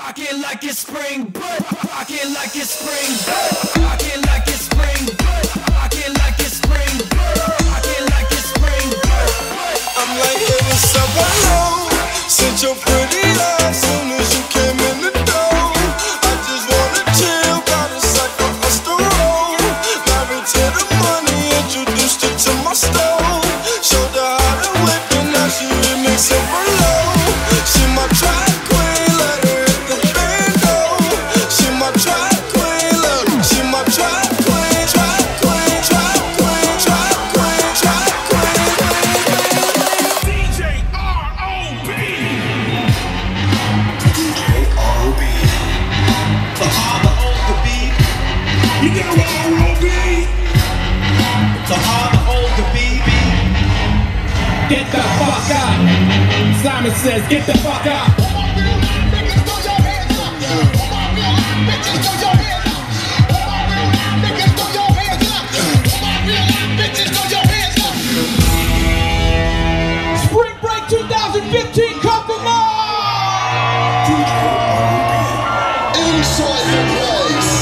Rockin' like it's spring, but rockin' like it's spring, but rockin' like it's spring, but rockin' like it's spring, but rockin' like it's spring, but I'm like, hey, what's up, hello? Since your pretty eyes, soon as you came in the door, I just wanna chill, got a sack of us to roll. Married to the money, introduced her to my stove. Showed her how to whip and now she remixing for low. She my track queen, let her hit the bando. She my track queen, look, she my track queen, track queen, track queen, track queen, track queen. DJ R.O.B. The R, the O, the B. You know R.O.B. The R, the O, the B. Get the fuck out. Simon says, get the fuck out. Spring Break 2015, come on! Inside the place.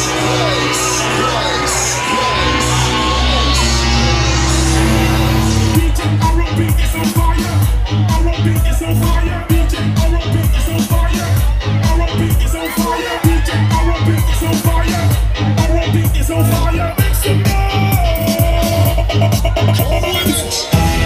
DJ R.O.B. is on fire. R.O.B. is on fire. DJ R.O.B. is on fire. R.O.B. is on fire. DJ R.O.B. is on fire. R.O.B. is on fire. Make some noise.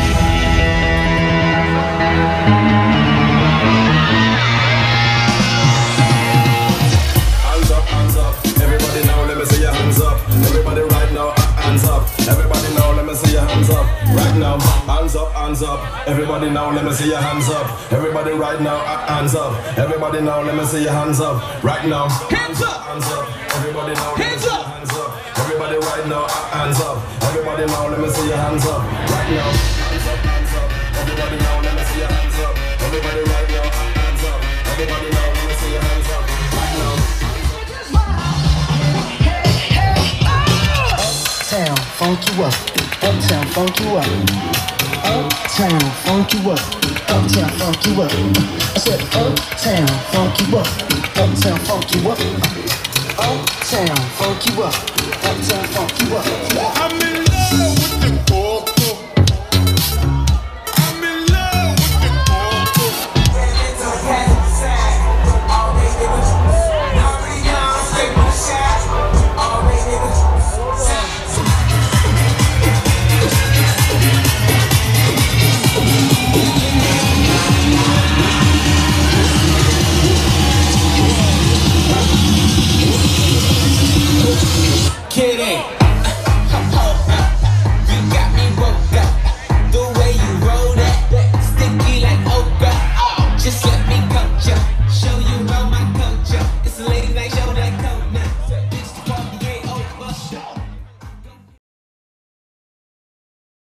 Hands up, everybody now, let me see your hands up. Everybody right now, hands up. Everybody now, let me see your hands up. Right now, hands up, hands up. Everybody now, let me see your hands up. Everybody right now, hands up. Everybody now, let me see your hands up. Right now, Hands up! hands up. Everybody now, let me Hands see your up! hands up. Everybody right now, hands up. Everybody now, let me see your hands up. Right now, hands up, hands up. Everybody now, let me see your hands up. Everybody right now, hands up. Everybody now, let me see your hands up. Right now. Uptown, funk you up. Uptown, funk you up. Uptown, funk you up. Uptown, funk you up. I said uptown, funk you up. Uptown, funk you up. Uptown, funk you up. Uptown, funk you up. I'm in